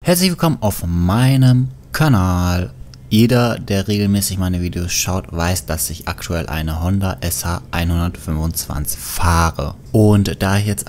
Herzlich willkommen auf meinem Kanal. Jeder, der regelmäßig meine Videos schaut, weiß, dass ich aktuell eine Honda SH 125 fahre. Und da ich jetzt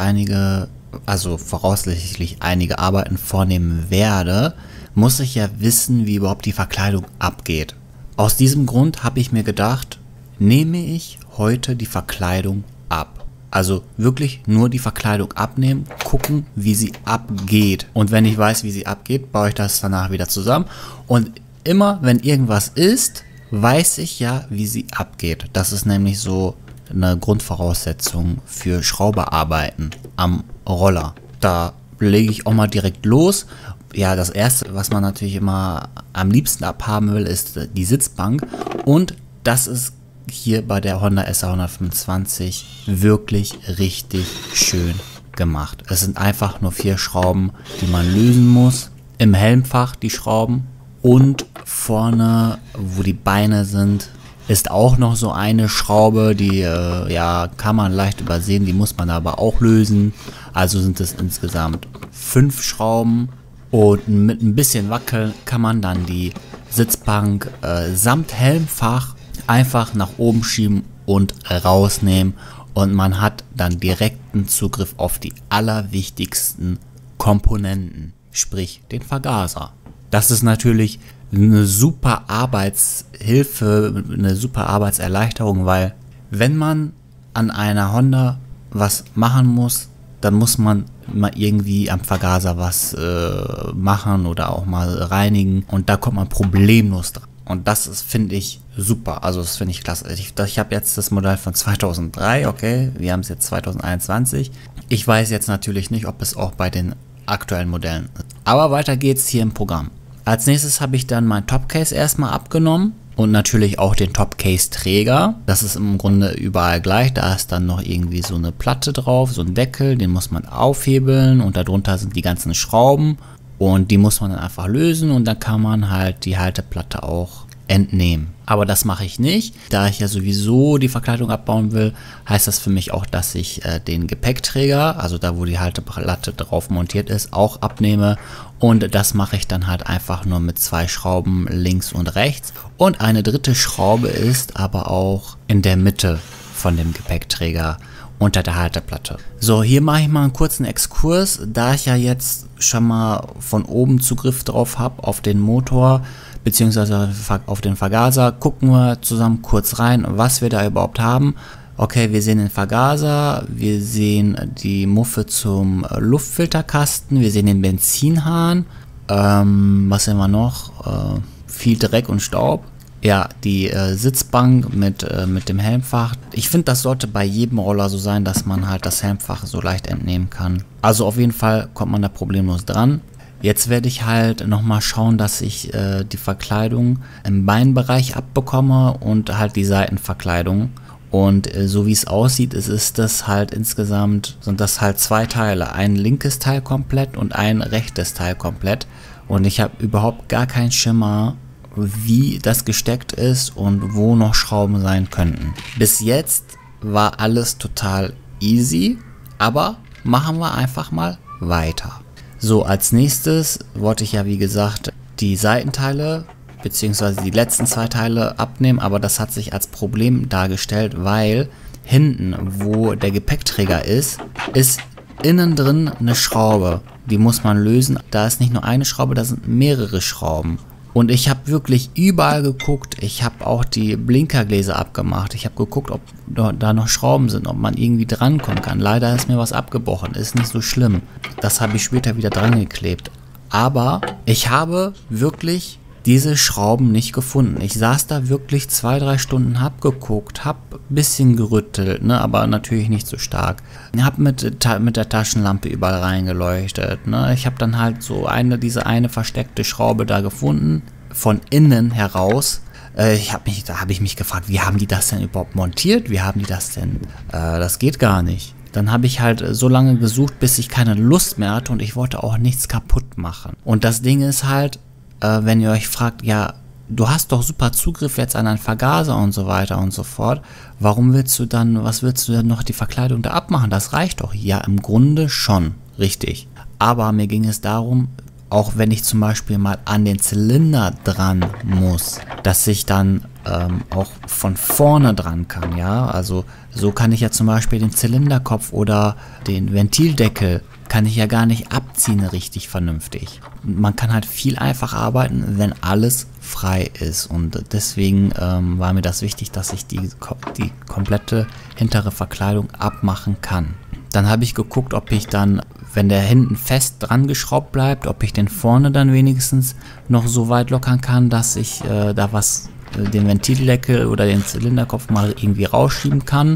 voraussichtlich einige Arbeiten vornehmen werde, muss ich ja wissen, wie überhaupt die Verkleidung abgeht. Aus diesem Grund habe ich mir gedacht, nehme ich heute die Verkleidung ab. Also wirklich nur die Verkleidung abnehmen, gucken, wie sie abgeht. Und wenn ich weiß, wie sie abgeht, baue ich das danach wieder zusammen. Und immer, wenn irgendwas ist, weiß ich ja, wie sie abgeht. Das ist nämlich so eine Grundvoraussetzung für Schrauberarbeiten am Roller. Da lege ich auch mal direkt los. Ja, das erste, was man natürlich immer am liebsten abhaben will, ist die Sitzbank. Und das ist hier bei der Honda SH 125 wirklich richtig schön gemacht. Es sind einfach nur 4 Schrauben, die man lösen muss. Im Helmfach die Schrauben und vorne, wo die Beine sind, ist auch noch so eine Schraube, die kann man leicht übersehen, die muss man aber auch lösen. Also sind es insgesamt 5 Schrauben und mit ein bisschen Wackeln kann man dann die Sitzbank samt Helmfach einfach nach oben schieben und rausnehmen und man hat dann direkten Zugriff auf die allerwichtigsten Komponenten, sprich den Vergaser. Das ist natürlich eine super Arbeitshilfe, eine super Arbeitserleichterung, weil wenn man an einer Honda was machen muss, dann muss man mal irgendwie am Vergaser was machen oder auch mal reinigen und da kommt man problemlos dran. Und das ist, finde ich, super. Also das finde ich klasse. Ich habe jetzt das Modell von 2003, okay, wir haben es jetzt 2021. Ich weiß jetzt natürlich nicht, ob es auch bei den aktuellen Modellen ist. Aber weiter geht's hier im Programm. Als nächstes habe ich dann mein Topcase erstmal abgenommen und natürlich auch den Topcase-Träger. Das ist im Grunde überall gleich. Da ist dann noch irgendwie so eine Platte drauf, so ein Deckel, den muss man aufhebeln und darunter sind die ganzen Schrauben. Und die muss man dann einfach lösen und dann kann man halt die Halteplatte auch entnehmen. Aber das mache ich nicht. Da ich ja sowieso die Verkleidung abbauen will, heißt das für mich auch, dass ich den Gepäckträger, also da wo die Halteplatte drauf montiert ist, auch abnehme. Und das mache ich dann halt einfach nur mit 2 Schrauben links und rechts. Und eine dritte Schraube ist aber auch in der Mitte von dem Gepäckträger unter der Halteplatte. So, hier mache ich mal einen kurzen Exkurs, da ich ja jetzt schon mal von oben Zugriff drauf habe auf den Motor beziehungsweise auf den Vergaser. Gucken wir zusammen kurz rein, was wir da überhaupt haben. Okay, wir sehen den Vergaser, wir sehen die Muffe zum Luftfilterkasten, wir sehen den Benzinhahn. Was sehen wir noch? Viel Dreck und Staub. Ja, die Sitzbank mit dem Helmfach. Ich finde, das sollte bei jedem Roller so sein, dass man halt das Helmfach so leicht entnehmen kann. Also auf jeden Fall kommt man da problemlos dran. Jetzt werde ich halt nochmal schauen, dass ich die Verkleidung im Beinbereich abbekomme und halt die Seitenverkleidung. Und so wie es aussieht, sind das halt 2 Teile. Ein linkes Teil komplett und ein rechtes Teil komplett. Und ich habe überhaupt gar keinen Schimmer, wie das gesteckt ist und wo noch Schrauben sein könnten. Bis jetzt war alles total easy, aber machen wir einfach mal weiter. So, als nächstes wollte ich ja wie gesagt die Seitenteile bzw. die letzten 2 Teile abnehmen, aber das hat sich als Problem dargestellt, weil hinten, wo der Gepäckträger ist innen drin eine Schraube. Die muss man lösen. Da ist nicht nur eine Schraube, da sind mehrere Schrauben. Und ich habe wirklich überall geguckt. Ich habe auch die Blinkergläser abgemacht. Ich habe geguckt, ob da noch Schrauben sind, ob man irgendwie drankommen kann. Leider ist mir was abgebrochen. Ist nicht so schlimm. Das habe ich später wieder dran geklebt. Aber ich habe wirklich diese Schrauben nicht gefunden. Ich saß da wirklich 2-3 Stunden, habe geguckt, habe ein bisschen gerüttelt, ne, aber natürlich nicht so stark. Habe mit der Taschenlampe überall reingeleuchtet. Ne. Ich habe dann halt so diese eine versteckte Schraube da gefunden, von innen heraus. Da habe ich mich gefragt, wie haben die das denn überhaupt montiert? Wie haben die das denn? Das geht gar nicht. Dann habe ich halt so lange gesucht, bis ich keine Lust mehr hatte und ich wollte auch nichts kaputt machen. Und das Ding ist halt, wenn ihr euch fragt, ja, du hast doch super Zugriff jetzt an einen Vergaser und so weiter und so fort, was willst du denn noch die Verkleidung da abmachen? Das reicht doch. Ja, im Grunde schon, richtig. Aber mir ging es darum, auch wenn ich zum Beispiel mal an den Zylinder dran muss, dass ich dann auch von vorne dran kann, ja. Also so kann ich ja zum Beispiel den Zylinderkopf oder den Ventildeckel kann ich ja gar nicht abziehen richtig vernünftig. Man kann halt viel einfacher arbeiten, wenn alles frei ist, und deswegen war mir das wichtig, dass ich die komplette hintere Verkleidung abmachen kann. Dann habe ich geguckt, ob ich dann, wenn der hinten fest dran geschraubt bleibt, ob ich den vorne dann wenigstens noch so weit lockern kann, dass ich den Ventildeckel oder den Zylinderkopf mal irgendwie rausschieben kann.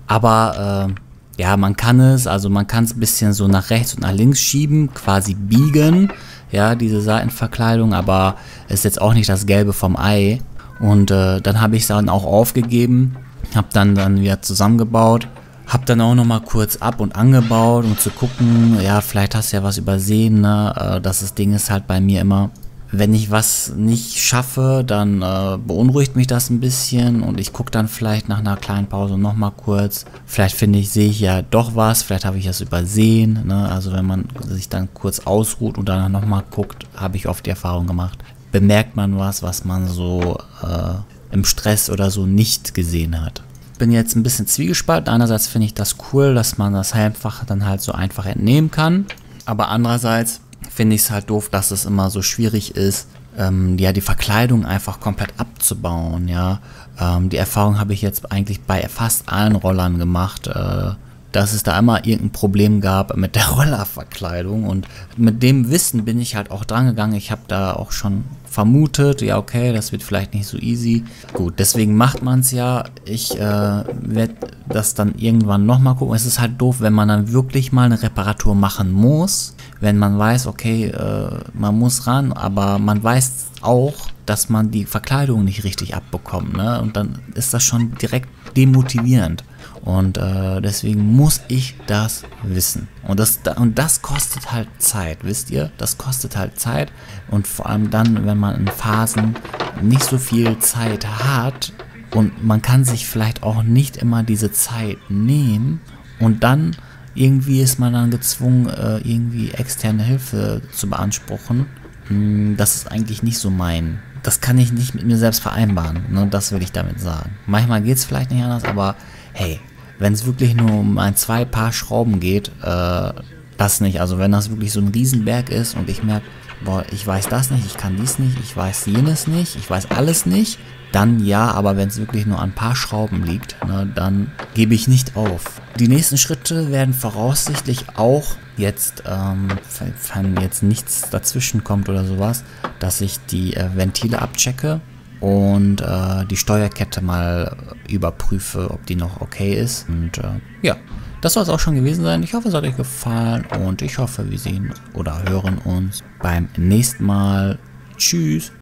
Aber ja, man kann es ein bisschen so nach rechts und nach links schieben, quasi biegen, ja, diese Seitenverkleidung, aber ist jetzt auch nicht das Gelbe vom Ei. Und dann habe ich es dann auch aufgegeben, habe dann wieder zusammengebaut, habe dann auch nochmal kurz ab und angebaut, um zu gucken, ja, vielleicht hast du ja was übersehen, ne? Das Ding ist halt bei mir immer, wenn ich was nicht schaffe, dann beunruhigt mich das ein bisschen und ich gucke dann vielleicht nach einer kleinen Pause nochmal kurz. Vielleicht sehe ich ja doch was, vielleicht habe ich es übersehen, ne? Also wenn man sich dann kurz ausruht und danach nochmal guckt, habe ich oft die Erfahrung gemacht, bemerkt man was man so im Stress oder so nicht gesehen hat. Bin jetzt ein bisschen zwiegespalten. Einerseits finde ich das cool, dass man das einfach dann halt so einfach entnehmen kann, aber andererseits finde ich es halt doof, dass es immer so schwierig ist, ja, die Verkleidung einfach komplett abzubauen, ja. Die Erfahrung habe ich jetzt eigentlich bei fast allen Rollern gemacht, dass es da immer irgendein Problem gab mit der Rollerverkleidung, und mit dem Wissen bin ich halt auch dran gegangen. Ich habe da auch schon vermutet, ja okay, das wird vielleicht nicht so easy. Gut, deswegen macht man es ja. Ich werde das dann irgendwann nochmal gucken. Es ist halt doof, wenn man dann wirklich mal eine Reparatur machen muss, wenn man weiß, okay, man muss ran, aber man weiß auch, dass man die Verkleidung nicht richtig abbekommt, ne? Und dann ist das schon direkt demotivierend. Und deswegen muss ich das wissen. Und das kostet halt Zeit, wisst ihr? Das kostet halt Zeit. Und vor allem dann, wenn man in Phasen nicht so viel Zeit hat und man kann sich vielleicht auch nicht immer diese Zeit nehmen, und dann irgendwie ist man dann gezwungen, irgendwie externe Hilfe zu beanspruchen. Das ist eigentlich nicht so mein. Das kann ich nicht mit mir selbst vereinbaren, ne? Das will ich damit sagen. Manchmal geht es vielleicht nicht anders, aber hey, wenn es wirklich nur um zwei Paar Schrauben geht, das nicht. Also wenn das wirklich so ein Riesenberg ist und ich merke, boah, ich weiß das nicht, ich kann dies nicht, ich weiß jenes nicht, ich weiß alles nicht, dann ja, aber wenn es wirklich nur an ein paar Schrauben liegt, ne, dann gebe ich nicht auf. Die nächsten Schritte werden voraussichtlich auch jetzt, wenn jetzt nichts dazwischen kommt oder sowas, dass ich die Ventile abchecke und die Steuerkette mal überprüfe, ob die noch okay ist. Und ja, das soll es auch schon gewesen sein. Ich hoffe, es hat euch gefallen und ich hoffe, wir sehen oder hören uns beim nächsten Mal. Tschüss!